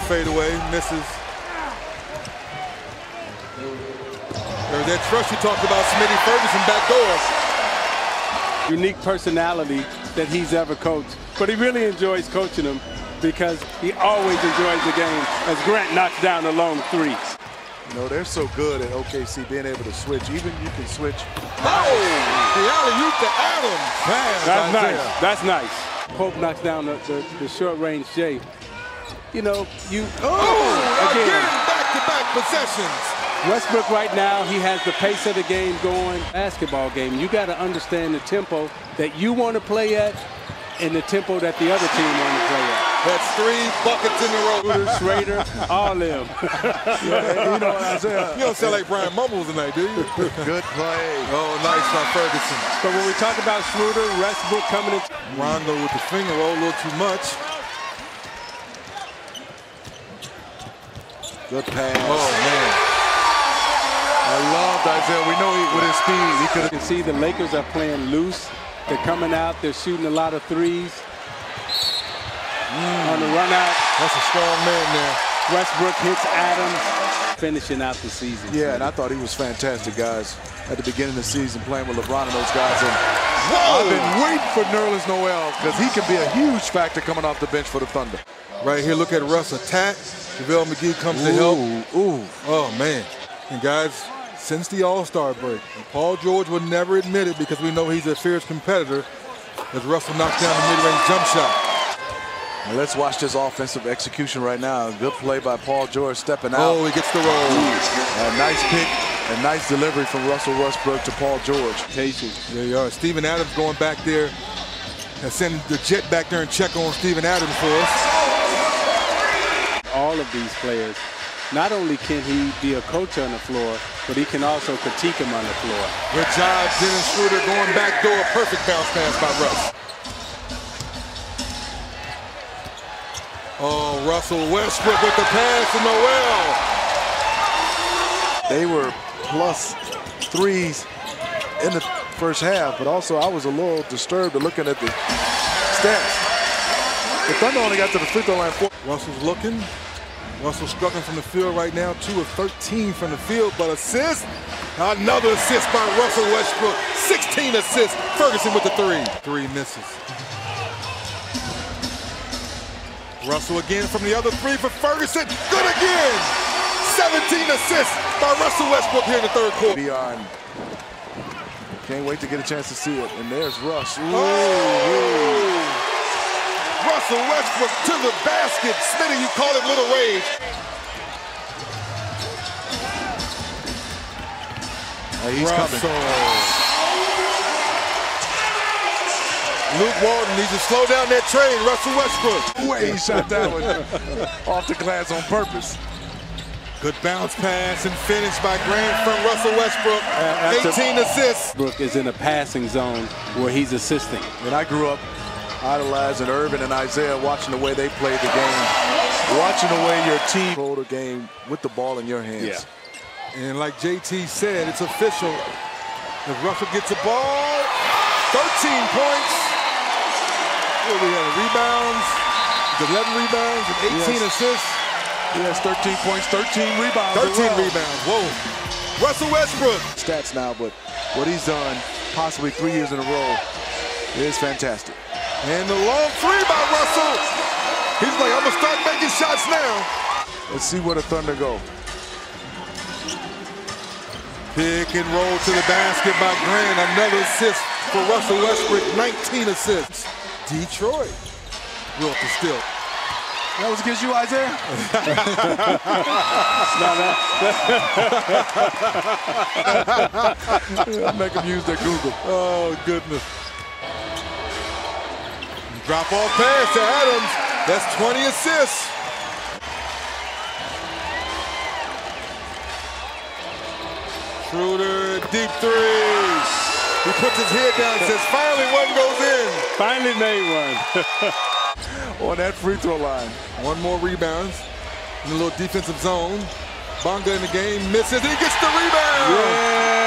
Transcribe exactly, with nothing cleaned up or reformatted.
fadeaway, misses. There's that trust you talked about, Smitty Ferguson back door. Unique personality that he's ever coached, but he really enjoys coaching them because he always enjoys the game as Grant knocks down the long threes. You know, they're so good at O K C being able to switch. Even you can switch. Oh, the alley-oop to Adams. Man, that's nice. That's nice. Pope knocks down the, the, the short-range J. You know, you... Oh, again, again back-to-back possessions. Westbrook right now, he has the pace of the game going. Basketball game, you got to understand the tempo that you want to play at and the tempo that the other team want to play at. That's three buckets in a row. Schrader, all them. Yeah, you know what I said? You don't sound like Brian Mumbles tonight, do you? Good play. Oh, nice by Ferguson. So when we talk about Schroeder, Westbrook coming in. Rondo with the finger roll, a little too much. Good pass. Oh, man. I loved Isaiah. We know he, with his speed, he could have. You can see the Lakers are playing loose. They're coming out. They're shooting a lot of threes. Mm. On the run out. That's a strong man there. Westbrook hits Adams, finishing out the season. Yeah, and I thought he was fantastic, guys. At the beginning of the season, playing with LeBron and those guys. And Whoa! I've been waiting for Nerlens Noel because he can be a huge factor coming off the bench for the Thunder. Right here, look at Russ attack. JaVale McGee comes ooh, to help. Ooh. Oh, man. And guys, since the All-Star break, and Paul George will never admit it because we know he's a fierce competitor, as Russell knocks down the mid-range jump shot. And let's watch this offensive execution right now. Good play by Paul George stepping out. Oh, he gets the roll. A nice pick and nice delivery from Russell Westbrook to Paul George. There you are. Steven Adams going back there and sending the jet back there and check on Steven Adams for us. All of these players, not only can he be a coach on the floor, but he can also critique him on the floor. Good job, Dennis Schroeder going back door. Perfect bounce pass by Russ. Oh, Russell Westbrook with the pass to Noel. They were plus threes in the first half, but also I was a little disturbed looking at the stats. The Thunder only got to the free throw line four. Russell's looking. Russell struggling from the field right now. two of thirteen from the field, but assist. Another assist by Russell Westbrook. sixteen assists. Ferguson with the three. Three misses. Russell again from the other three for Ferguson. Good again. seventeen assists by Russell Westbrook here in the third quarter. Beyond. Can't wait to get a chance to see it. And there's Russ. Ooh, oh. Russell Westbrook to the basket. Smitty, you call it Little Rage. Hey, he's Russell. coming. Luke Walton needs to slow down that train. Russell Westbrook. Way he shot that one off the glass on purpose. Good bounce pass and finish by Grant from Russell Westbrook. Uh, eighteen assists. Westbrook is in a passing zone where he's assisting. And I grew up idolizing Irvin and Isaiah, watching the way they played the game, watching the way your team control the game with the ball in your hands. Yeah. And like J T said, it's official. If Russell gets a ball, thirteen points. Well, we have rebounds, eleven rebounds, and eighteen yes. assists. He has thirteen points, thirteen rebounds. thirteen well. rebounds. Whoa. Russell Westbrook. Stats now, but what he's done, possibly three years in a row, is fantastic. And the long three by Russell. He's like, I'm going to start making shots now. Let's see where the Thunder go. Pick and roll to the basket by Grant. Another assist for Russell Westbrook. nineteen assists. Detroit. Wilt is still. That was against you, Isaiah? Make him use their Google. Oh, goodness. Drop off pass to Adams. That's twenty assists. Schroeder, deep three. He puts his head down and says, finally one goes in. Finally made one. On that free throw line. One more rebounds in a little defensive zone. Bonga in the game, misses, he gets the rebound. Yeah.